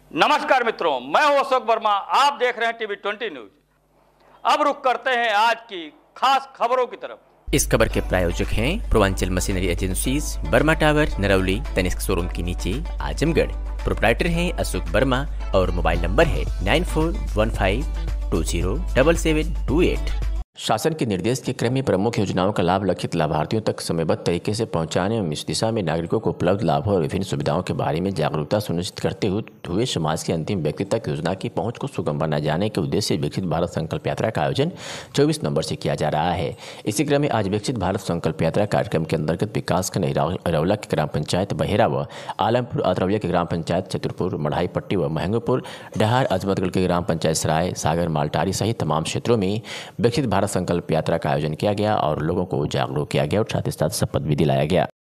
नमस्कार मित्रों, मैं हूं अशोक वर्मा। आप देख रहे हैं टीवी 20 न्यूज। अब रुक करते हैं आज की खास खबरों की तरफ। इस खबर के प्रायोजक हैं Purvanchal machinery agencies, Burma tower, Narauli, Tanishq showroom के नीचे, आजमगढ़। प्रोप्राइटर हैं अशोक वर्मा और मोबाइल नंबर है 9415207728। शासन के निर्देश के क्रम में प्रमुख योजनाओं का लाभ लक्षित लाभार्थियों तक समयबद्ध तरीके से पहुंचाने एवं इस दिशा में नागरिकों को उपलब्ध लाभों और विभिन्न सुविधाओं के बारे में जागरूकता सुनिश्चित करते हुए समाज के अंतिम व्यक्ति तक योजना की पहुंच को सुगम बनाए जाने के उद्देश्य से विकसित भारत संकल्प यात्रा का आयोजन 24 नवंबर से किया जा रहा है। इसी क्रम में आज विकसित भारत संकल्प यात्रा कार्यक्रम के अंतर्गत विकासखंड अरौला के ग्राम पंचायत बहेरा व आलमपुर अतरौलिया के ग्राम पंचायत चतुरपुर, मढ़ाई पट्टी व महंगोपुर, डहार अजमतगढ़ के ग्राम पंचायत सराय, सागर, मालटारी सहित तमाम क्षेत्रों में विकसित भारत संकल्प यात्रा का आयोजन किया गया और लोगों को जागरूक किया गया और साथ ही साथ शपथ भी दिलाया गया।